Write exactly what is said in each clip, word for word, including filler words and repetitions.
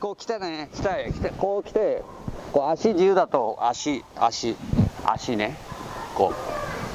こう来てね、来た来て、こう来て、こう足自由だと足足足ね、こう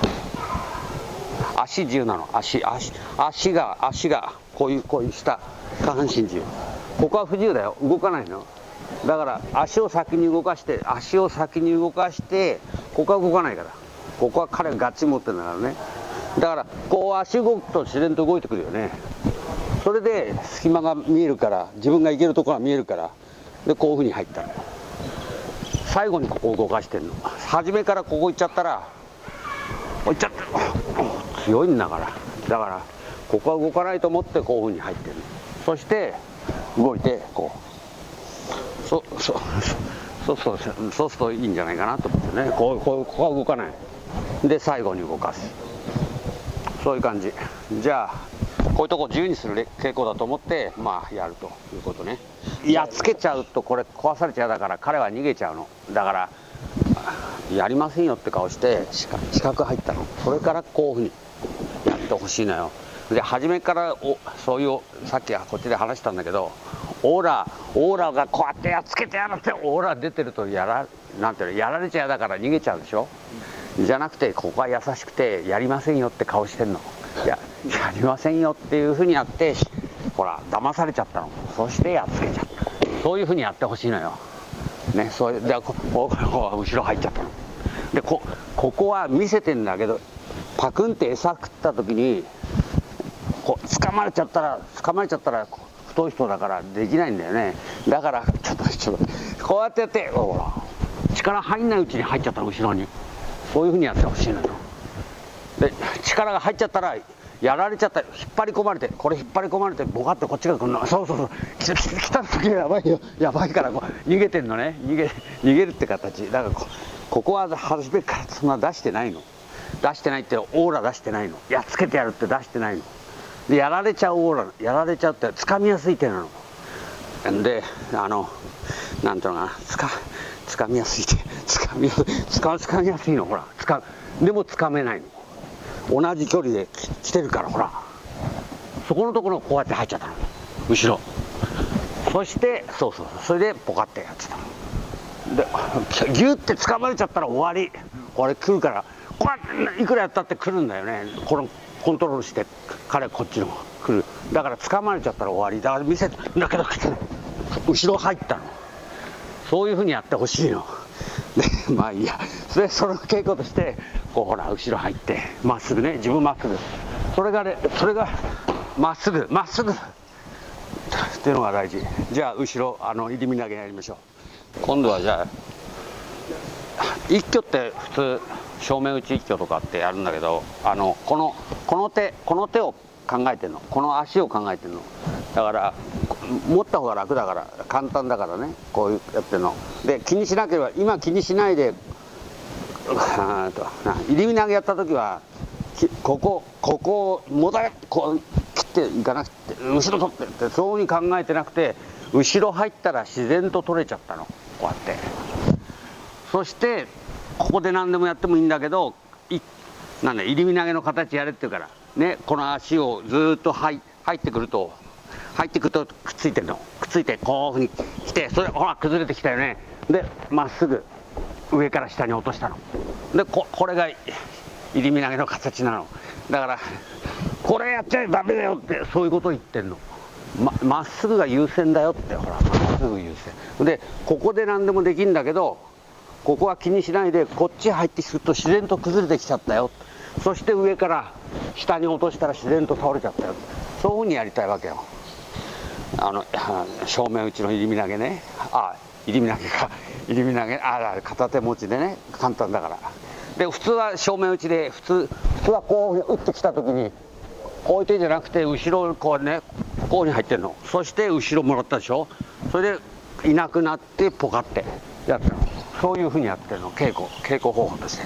足自由なの、足足足が足がこういうこういう下下半身自由。ここは不自由だよ、動かないの。だから足を先に動かして足を先に動かしてここは動かないから、ここは彼がガッチリ持ってるんだからね。だからこう足動くと自然と動いてくるよね。それで隙間が見えるから、自分が行けるところが見えるから、でこういうふうに入ったの。最後にここを動かしてるの。初めからここ行っちゃったら行っちゃって強いんだから、だからここは動かないと思ってこういうふうに入ってる。そして動いてこうそそそうそうそうするといいんじゃないかなと思ってね。こうこうここは動かないで最後に動かす、そういう感じ。じゃあこういうとこ自由にする傾向だと思ってまあやるということね。やっつけちゃうとこれ壊されちゃうだから彼は逃げちゃうの。だからやりませんよって顔して四角入ったの。それからこういうふうにやってほしいのよ。で初めからおそういうさっきはこっちで話したんだけど、オーラオーラがこうやってやっつけてやるってオーラ出てるとやらなんていうのやられちゃうだから逃げちゃうでしょ。じゃなくてここは優しくてやりませんよって顔してんの。いややりませんよっていうふうにやってほら騙されちゃったの。そしてやっつけちゃった。そういうふうにやってほしいのよ。ね、それでこここ後ろ入っちゃったの。で こ, ここは見せてんだけど、パクンって餌食った時にこう掴まれちゃったら掴まれちゃったら太い人だからできないんだよね。だからちょっとちょっとこうやってやってほら力入んないうちに入っちゃったの後ろに。そういうふうにやってほしいのよ。で力が入っちゃったらやられちゃったら引っ張り込まれて、これ引っ張り込まれてボカッとこっちが来るの。そうそうそう、来た来た時やばいよ、やばいからこう逃げてんのね。逃げ逃げるって形だから こ, ここは初めからそんな出してないの。出してないってオーラ出してないの。やっつけてやるって出してないの。でやられちゃうオーラ、やられちゃうって掴みやすい手なの。であのなんていうのかな、つか掴みやすい手、掴みやすい掴みやすいの。ほらつかでも掴めないの。同じ距離で来てるから、ほらそこのところこうやって入っちゃったの後ろ。そしてそうそうそれでポカってやってたの。でギュッて掴まれちゃったら終わり。これ来るからこうやっていくらやったって来るんだよね。このコントロールして彼こっちの来る。だから掴まれちゃったら終わりだから見せてだけど後ろ入ったの。そういうふうにやってほしいの。でまあいいや。それその傾向としてこうほら後ろ入ってまっすぐね、自分まっすぐ、それがねそれがまっすぐまっすぐっていうのが大事。じゃあ後ろあの入り身投げやりましょう。今度はじゃあ一挙って普通正面打ち一挙とかってやるんだけど、あのこのこの手この手を考えてるの、この足を考えてるの。だから持った方が楽だから簡単だからね、こういうやってるので気にしなければ、今気にしないであと入り身投げやった時はここここをもたれこう切っていかなくて後ろ取ってってそうに考えてなくて、後ろ入ったら自然と取れちゃったの。こうやってそしてここで何でもやってもいいんだけど、いなんだ入り身投げの形やれって言うからね、この足をずっと入入ってくると入ってくるとくっついてるの。くっついてこういうふうに来て、それほら崩れてきたよね。でまっすぐ上から下に落としたの。で こ, これが入り身投げの形なの。だからこれやっちゃダメだよってそういうことを言ってんの。 ま, まっすぐが優先だよって。ほらまっすぐ優先でここで何でもできるんだけど、ここは気にしないでこっち入ってくると自然と崩れてきちゃったよ。そして上から下に落としたら自然と倒れちゃったよ。そういうふうにやりたいわけよ。あの正面打ちの入り身投げね。あ入り身投げか入り身投げ、あ片手持ちでね、簡単だから。で普通は正面打ちで普通普通はこう打ってきた時にこういう手じゃなくて後ろこうねこうに入ってるの。そして後ろもらったでしょ。それでいなくなってポカってやってるの。そういうふうにやってるの、稽古稽古方法として。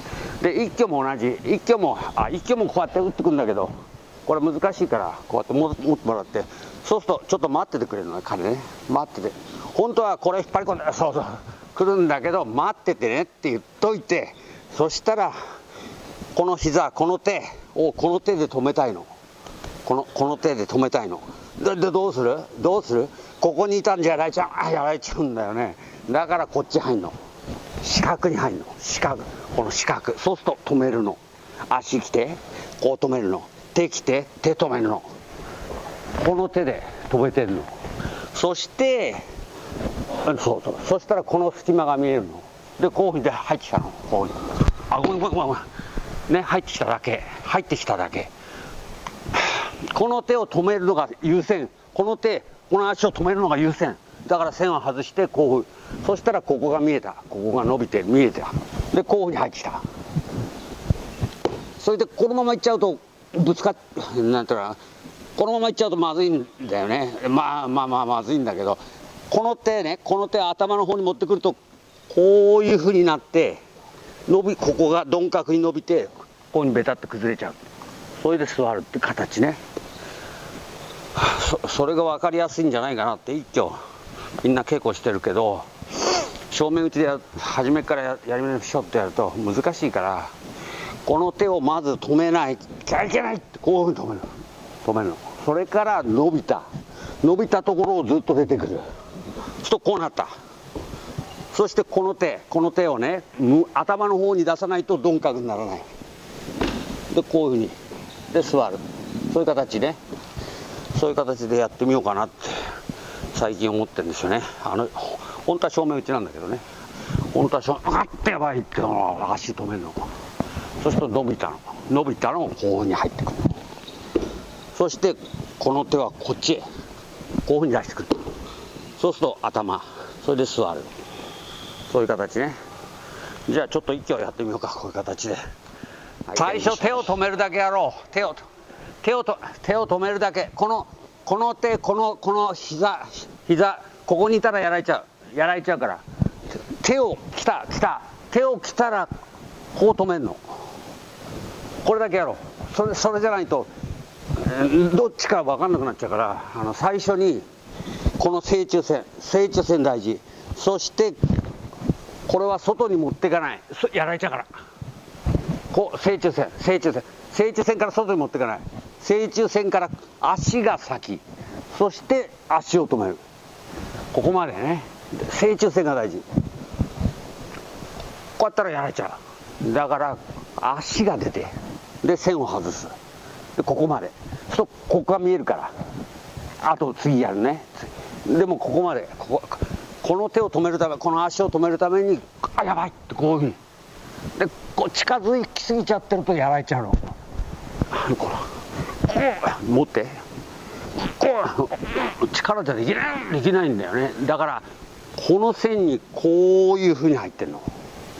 で一挙も同じ、一挙もあ一挙もこうやって打ってくるんだけど、これ難しいからこうやって持ってもらって、そうするとちょっと待っててくれるのね、彼ね。待ってて、本当はこれ引っ張り込んでそうそう来るんだけど待っててねって言っといて、そしたらこの膝この手をこの手で止めたいの。このこの手で止めたいの。 ででどうするどうするここにいたんじゃやられちゃう、あやられちゃうんだよね。だからこっち入んの、四角に入んの、四角、この四角、そうすると止めるの。足来てこう止めるの、手来て手止めるの、この手で止めてるの。そしてそうそう、そしたらこの隙間が見えるので、こういうふうに入ってきたの、こういう、あごめんごめんごめんね、入ってきただけ、入ってきただけ。この手を止めるのが優先、この手、この足を止めるのが優先だから、線を外してこう、そしたらここが見えた、ここが伸びて見えたで、こういうふうに入ってきた。それでこのままいっちゃうとぶつかっなんていうか、このままいっちゃうとまずいんだよね。まあまあまあまずいんだけど、この手ね、この手頭の方に持ってくるとこういうふうになって伸び、ここが鈍角に伸びてこうにベタッと崩れちゃう。それで座るって形ね。 そ, それが分かりやすいんじゃないかなって一挙みんな稽古してるけど、正面打ちでや初めからややりましょうってやると難しいから、この手をまず止めないきゃいけないって、こういうふうに止める止めるの。それから伸びた伸びたところをずっと出てくる。そうするとこうなった。そしてこの手この手をね、頭の方に出さないと鈍角にならない。でこういうふうにで座る、そういう形ね。そういう形でやってみようかなって最近思ってるんですよね。あの本当は正面打ちなんだけどね、本当は正面あってやばいっての足止めるの。そうすると伸びたの伸びたのをこういうふうに入ってくる。そしてこの手はこっちへこういうふうに出してくる。そうすると頭、それで座る、そういう形ね。じゃあちょっと一挙やってみようか、こういう形で。最初手を止めるだけやろう。手を手をと手を止めるだけ。このこの手、このこの膝膝ここにいたらやられちゃうやられちゃうから、手を来た来た手を来たらこう止めるの。これだけやろう。それそれじゃないと、えー、どっちか分かんなくなっちゃうから、あの最初にこの正中線正中線大事。そしてこれは外に持っていかない、やられちゃうから、こう正中線正中線正中線から外に持っていかない、正中線から足が先、そして足を止める、ここまでね。正中線が大事。こうやったらやられちゃう。だから足が出て、で線を外す、でここまで。そう、ここが見えるから、あと次やるね。でもここまで、こここの手を止めるため、この足を止めるために、あやばいってこういうふうにでこう近づきすぎちゃってるとやられちゃうの。こう持ってこう力じゃできないできないんだよね。だからこの線にこういうふうに入ってるの。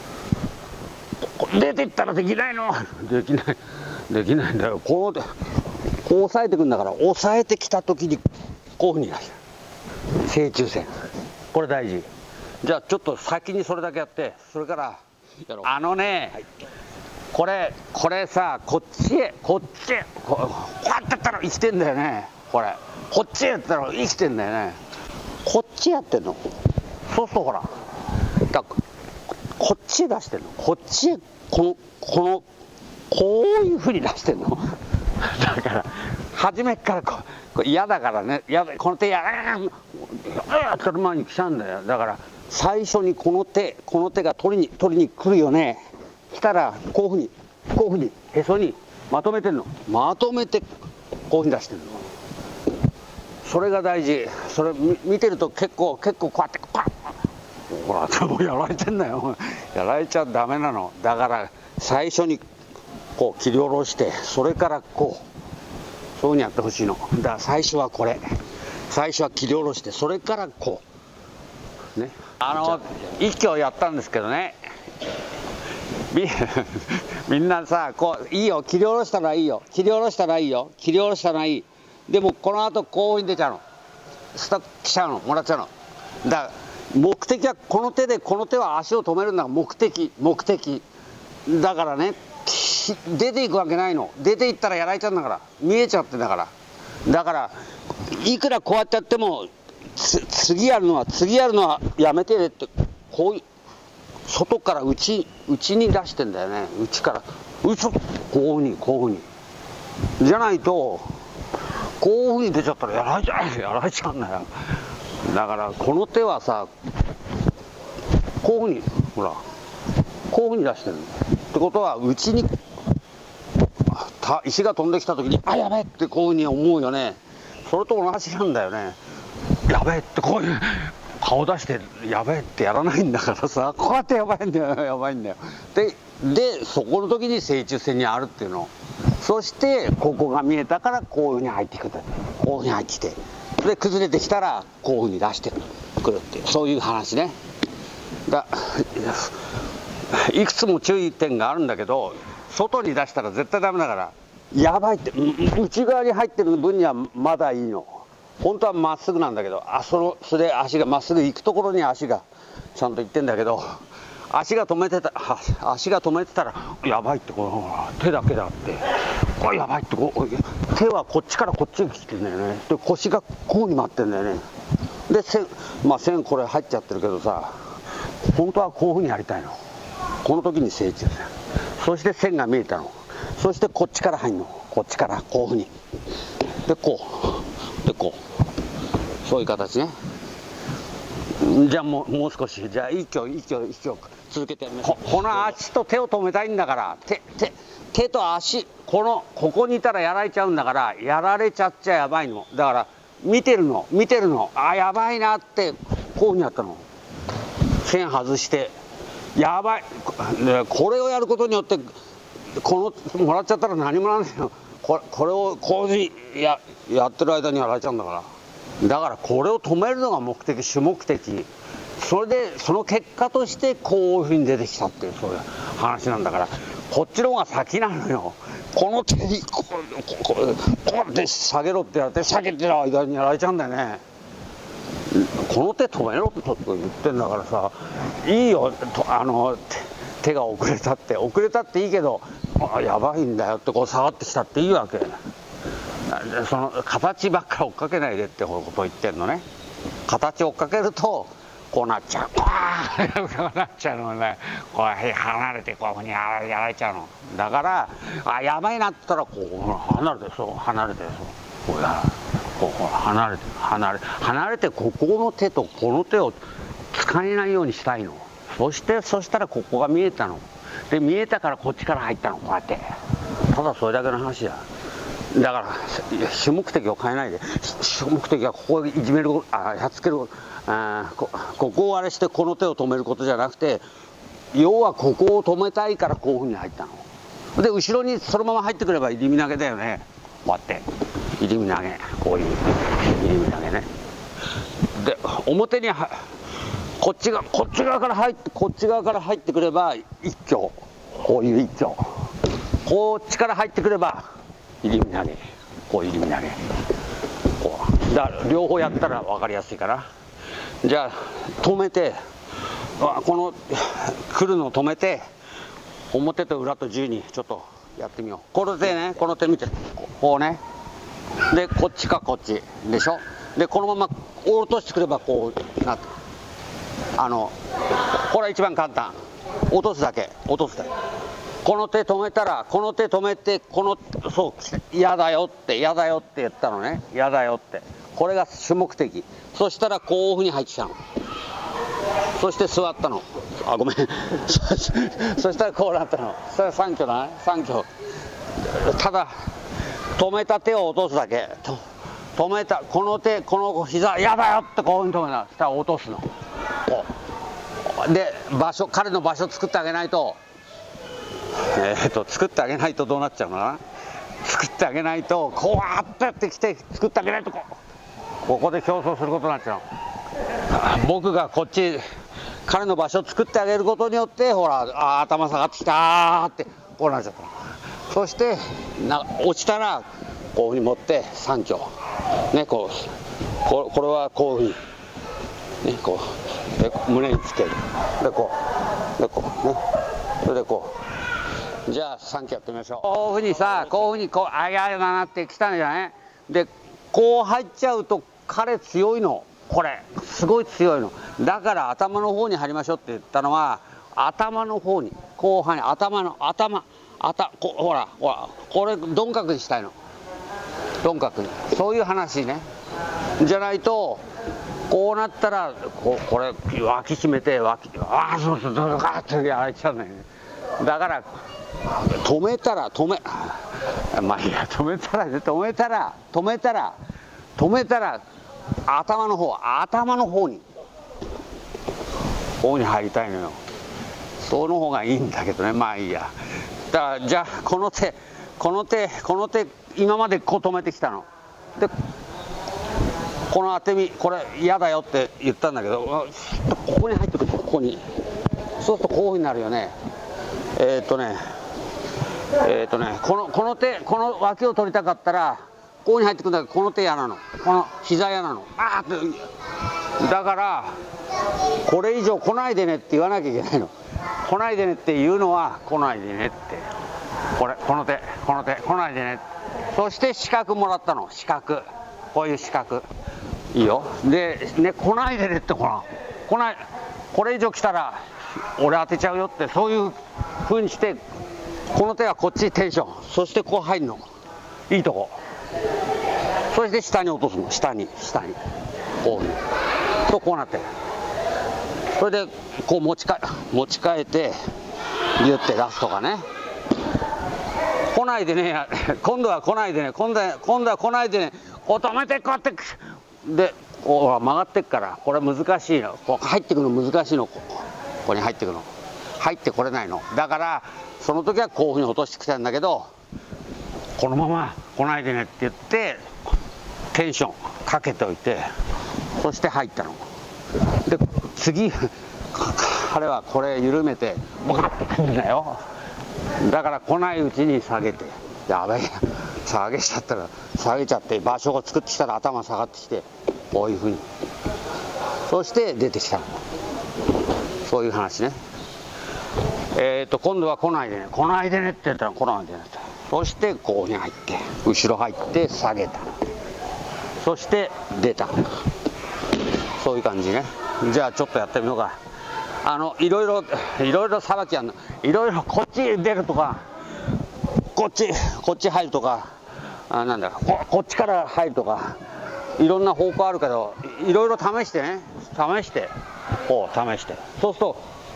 出ていったらできないの。できないできないんだよ。こうこう押さえてくんだから、押さえてきた時にこういうふうに出して正中線、これ大事。じゃあちょっと先にそれだけやって、それからやろう。あのね、はい、これこれさ、こっちへこっちへこうこうやってやったら生きてんだよね。これこっちへやったら生きてんだよね。こっちやってんの。そうするとほらだこっちへ出してんの。こっちへこのこのこういうふうに出してんの。だから初めからこう嫌だからね、やだこの手やらーってる前に来ちゃうんだよ。だから最初にこの手この手が取りに取りに来るよね。来たらこういうふうにこういうふうにへそにまとめてんの。まとめてこういうふうに出してるの。それが大事。それ見てると結構結構こうやってパッ、ほらもうやられてんだよ。やられちゃダメなの。だから最初にこう切り下ろして、それからこうそういうふうにやってほしいの。だから最初はこれ、最初は切り下ろして、それからこうね。あの一挙やったんですけどね、み, みんなさ、こういいよ、切り下ろしたらいいよ、切り下ろしたらいいよ、切り下ろしたらいい。でもこの後こういうふうに出ちゃうの、スタッ来ちゃうの、もらっちゃうの。だから目的はこの手で、この手は足を止めるのが目的目的だからね。出ていくわけないの。出ていったらやられちゃうんだから、見えちゃってんだから。だからいくらこうやってやっても、次やるのは次やるのはやめてねって、こういう外から内内に出してんだよね。内から内、こういうふうにこういうふうにじゃないとこういうふうに出ちゃったらやられちゃうやられちゃうんだよ。だからこの手はさ、こういうふうにほらこういうふうに出してるってことは、うちに石が飛んできた時にあやべえってこういうふうに思うよね。それと同じなんだよね。やべえってこういう顔出してやべえってやらないんだからさ、こうやってやばいんだよやばいんだよ。ででそこの時に正中線にあるっていうの。そしてここが見えたからこういうふうに入ってくる、こういうふうに入ってきて、で崩れてきたらこういうふうに出してくるっていう、そういう話ね。だいくつも注意点があるんだけど、外に出したら絶対ダメだから、やばいって、内側に入ってる分にはまだいいの。本当はまっすぐなんだけど、あそのそれ足がまっすぐ行くところに足がちゃんと行ってんだけど、足が止めてた足が止めてたらやばいってこう手だけだってこれやばいってこう手はこっちからこっちに来てんだよね。で腰がこうに回ってんだよね。で線まあ線これ入っちゃってるけどさ、本当はこういうふうにやりたいの。この時に成長だよ。そして線が見えたの。そしてこっちから入るの。こっちからこういうふうにでこうでこう、そういう形ね。じゃあもうもう少し、じゃあ一挙一挙一挙続けてやりましょう。この足と手を止めたいんだから、手手手と足、このここにいたらやられちゃうんだから、やられちゃっちゃやばいの。だから見てるの見てるのあやばいなってこういうふうにやったの。線外してやばい、これをやることによってこのもらっちゃったら何もならないよ。これこれをこういうふうにややってる間にやられちゃうんだから。だからこれを止めるのが目的、主目的。それでその結果としてこういうふうに出てきたっていう、そういう話なんだから、こっちの方が先なのよ。この手にこうこうこうやって下げろって言われて下げてる間にやられちゃうんだよね。この手止めろって言ってんだからさ、いいよと、あの手が遅れたって遅れたっていいけど、あやばいんだよってこう下がってきたっていいわけ。その形ばっかり追っかけないでってことを言ってんのね。形を追っかけるとこうなっちゃう、こうなっちゃうのね。こう離れてこういうふうにやられちゃうのだから、あやばいなって言ったらこう離れて、そう離れて、そうこうやこう離れて離れ離れてここの手とこの手を使えないようにしたいの。そしてそしたらここが見えたので、見えたからこっちから入ったの、こうやって。ただそれだけの話や。だから主目的を変えないで、主目的はここをいじめる、あやっつける、あこここをあれしてこの手を止めることじゃなくて、要はここを止めたいからこういうふうに入ったので、後ろにそのまま入ってくれば入り身投げだよね。こうやって入り身投げ、こういう入り身投げね。で表にはこっちがこっち側から入ってこっち側から入ってくれば一挙、こういう一挙、こっちから入ってくれば入り身投げ、こう入り身投げ、こうだから両方やったら分かりやすいから。じゃあ止めて、この来るのを止めて、表と裏と自由にちょっとやってみよう。この手ね、この手見て、こうね。でこっちかこっちでしょ。でこのまま落としてくればこうなって、あのこれは一番簡単。落とすだけ、落とすだけ。この手止めたら、この手止めて、このそう嫌だよって嫌だよって言ったのね。嫌だよって、これが主目的。そしたらこういうふうに入ってきたの。そして座ったの。あごめんそしたらこうなったの。それはさん挙だね、さん挙。ただ止めた手を落とすだけ。と止めたこの手、この膝嫌だよってこういうふうに止めた。そしたら落とすの。こうで場所、彼の場所作ってあげないと、えー、と作ってあげないとどうなっちゃうのかな。作ってあげないとこうやってやってきて、作ってあげないとこここで競争することになっちゃう。僕がこっち彼の場所を作ってあげることによって、ほらあ頭下がってきたーってこうなっちゃった。そしてな落ちたらこういうふうに持ってさん挙ね、こうここれはこういうふうにね、こうで胸につける。でこうでこうね、それでこう。じゃあさん挙やってみましょう。こういうふうにさ、こういうふうにこうあややだなってきたんじゃない。でこう入っちゃうと彼強いの、これすごい強いの。だから頭の方に貼りましょうって言ったのは、頭の方に後半に頭の頭頭こほらほらこれ鈍角にしたいの。 四角に、そういう話ね。じゃないとこうなったらここれ脇締めて脇ああそうそうそうガーッとやられちゃうんだよね。だから止めたら止めまあいいや止めたら止めたら止めたら止めたら頭の方頭の方に方に入りたいのよ。その方がいいんだけどね。まあいいや。だからじゃあこの手この手この手今までこう止めてきたので、この当て身これ嫌だよって言ったんだけど、ここに入ってくる、ここに。そうするとこういうふうになるよね。えー、っとねえー、っとねこのこの手この脇を取りたかったらこうに入ってくるんだけど、この手嫌なの、この膝嫌なの。あーってだからこれ以上来ないでねって言わなきゃいけないの。来ないでねって言うのは来ないでねって、これこの手この手来ないでね。そして四角もらったの、四角、こういう四角いいよ。でね、来ないでねってほら来ない、これ以上来たら俺当てちゃうよって、そういう風にして、この手はこっちテンション、そしてこう入るのいいとこ、そして下に落とすの、下に下にこういうとこうなって、それでこう持ちか持ち替えてギュッて出すとかね。来ないでね、今度は来ないでね、今度は今度は来ないでね、こう止めてこうやってでこう曲がってっから、これ難しいの、こう入ってくるの難しいの、ここ、ここに入ってくるの、入ってこれないの。だからその時はこういうふうに落としてきたんだけど、このまま来ないでねって言ってテンションかけておいて、そして入ったので、次彼はこれ緩めてボカッてくるんだよ。だから来ないうちに下げて、やべえ下げちゃったら下げちゃって場所を作ってきたら頭下がってきて、こういうふうに、そして出てきたの、そういう話ね。えーと今度は来ないでね、来ないでねって言ったら来ないでねって、そしてこうに入って後ろ入って下げた、そして出た、そういう感じね。じゃあちょっとやってみようか。あのいろいろいろいろさばきやんの、いろいろこっち出るとか、こっちこっち入るとか、あなんだここっちから入るとか、いろんな方向あるけど、いろいろ試してね、試してこう試して、そうすると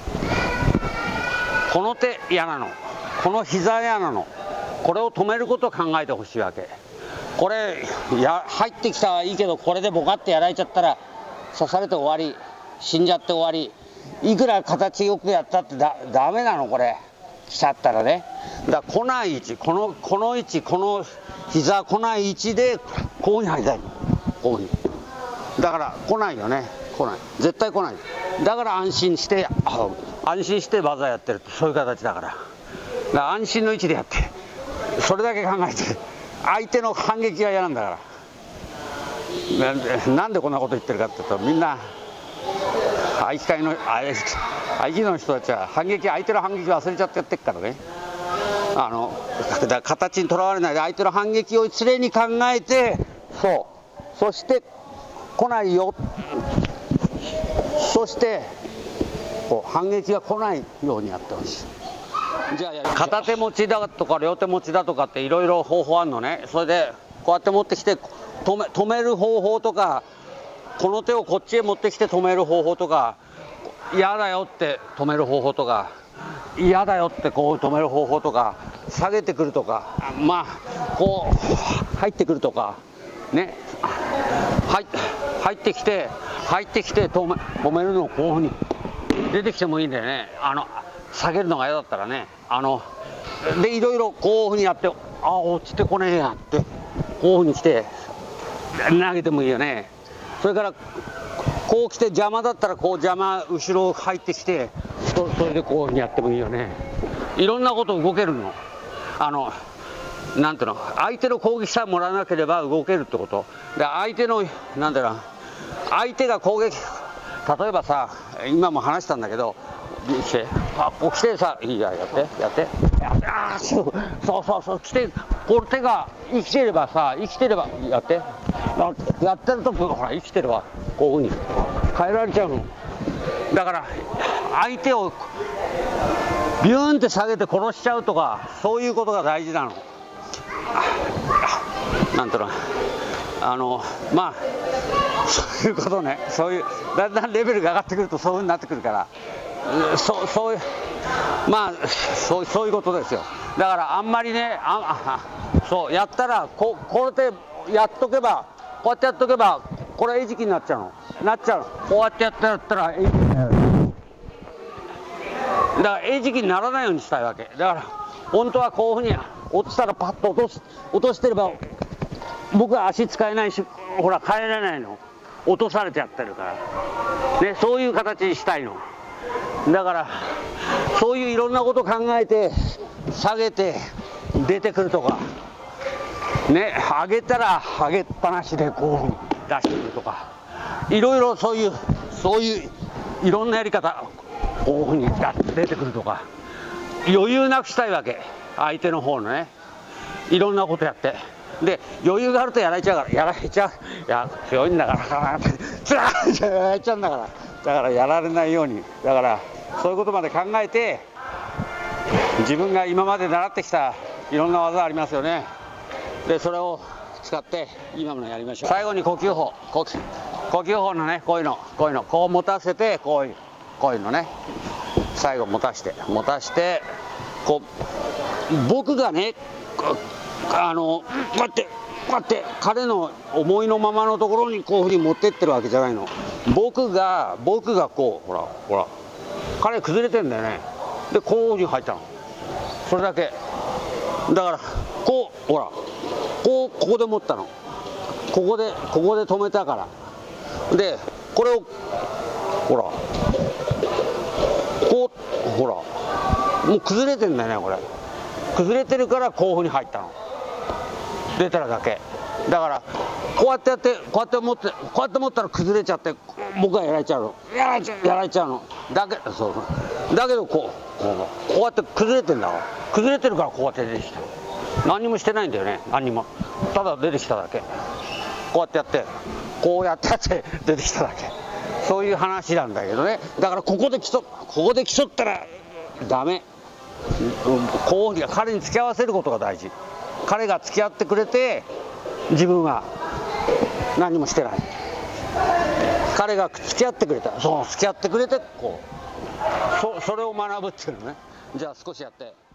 この手嫌なの、この膝嫌なの、これを止めることを考えてほしいわけ。これや入ってきたはいいけど、これでボカってやられちゃったら刺されて終わり、死んじゃって終わり。いくら形よくやったってだダメなの、これ来ちゃったらね。だから来ない位置、このこの位置、この膝来ない位置でこういうふうに入りたいの、こういうふうに。だから来ないよね、来ない、絶対来ない。だから安心して安心して技やってるって、そういう形だから。だから安心の位置でやって、それだけ考えて、相手の反撃が嫌なんだから。なんで、なんでこんなこと言ってるかっていうと、みんな合気会の合気の人たちは反撃、相手の反撃忘れちゃってやってっからね。あのだから形にとらわれないで、相手の反撃を常に考えて、そう、そして来ないよ、そしてこう反撃が来ないようにやってほしい。じゃあ片手持ちだとか両手持ちだとかっていろいろ方法あるのね。それでこうやって持ってきて止め、止める方法とか、この手をこっちへ持ってきて止める方法とか、嫌だよって止める方法とか、嫌だよってこう止める方法とか、下げてくるとか、まあこう入ってくるとかね、入, 入ってきて入ってきて止め、止めるのをこういうふうに出てきてもいいんだよね。あの下げるのが嫌だったらね、あのでいろいろこういうふうにやって、あ落ちてこねえやってこういうふうに来て投げてもいいよね。それからこう来て邪魔だったらこう邪魔後ろ入ってきて、そ, それでこういうふうにやってもいいよね。いろんなこと動けるの。あのなんていうの、相手の攻撃さえもらわなければ動けるってことで、相手のなんだろう、相手が攻撃、例えばさ、今も話したんだけど、来て、あこう来てさ、いいややってやってやって、ああそうそうそうそう来て、この手が生きてればさ、生きてればやってややってるとほら生きてればこういうふうに変えられちゃうの。だから相手をビューンって下げて殺しちゃうとか、そういうことが大事なの。 なんとなあのまあそういうことね、そういうだんだんレベルが上がってくるとそういうふうになってくるから、そそういうまあそうそういうことですよ。だからあんまりね、ああそうやったらここれでやっとけば、こうやってやっとけばこれ餌食になっちゃうのなっちゃうのこうやってやったやったら餌食になる。だから餌食にならないようにしたいわけだから、本当はこういうふうに落ちたらパッと落とす落としてれば、僕は足使えないし、ほら帰れないの、落とされてやってるから、ね、そういう形にしたいの。だからそういういろんなこと考えて下げて出てくるとかね、上げたら上げっぱなしでこういうふうに出してくるとか、いろいろそういうそういういろんなやり方、こういうふうに出てくるとか、余裕なくしたいわけ、相手の方のね、いろんなことやって。で余裕があるとやられちゃうから、やられちゃう、いや強いんだからつらーやられちゃうんだから、だからやられないように、だからそういうことまで考えて、自分が今まで習ってきたいろんな技ありますよね。でそれを使って今のやりましょう。最後に呼吸法、呼吸呼吸法のね、こういうのこういうのこう持たせて、こういうこういうのね、最後持たして持たしてこう、僕がねあのこうやってこうやって彼の思いのままのところにこういうふうに持ってってるわけじゃないの。僕が僕がこうほらほら彼崩れてんだよね。でこういうふうに入ったの、それだけだから、こうほらこうここで持ったの、ここでここで止めたから、でこれをほらこうほらもう崩れてんだよね、これ崩れてるからこういうふうに入ったの、出たらだけだから、こうやってやってこうやって持ってこうやって持ったら崩れちゃって、僕はやられちゃうのやられちゃうやられちゃうのだけ、そうだけどこうこうこうやって崩れてんだから、崩れてるからこうやって出てきた、何にもしてないんだよね、何にも、ただ出てきただけ、こうやってやってこうやってやって出てきただけ、そういう話なんだけどね。だからここで競ここで競ったらダメ、こう彼に付き合わせることが大事。彼が付き合ってくれて、自分は何もしてない。彼が付き合ってくれた、そう付き合ってくれてこう そ, それを学ぶっていうのね。じゃあ少しやって。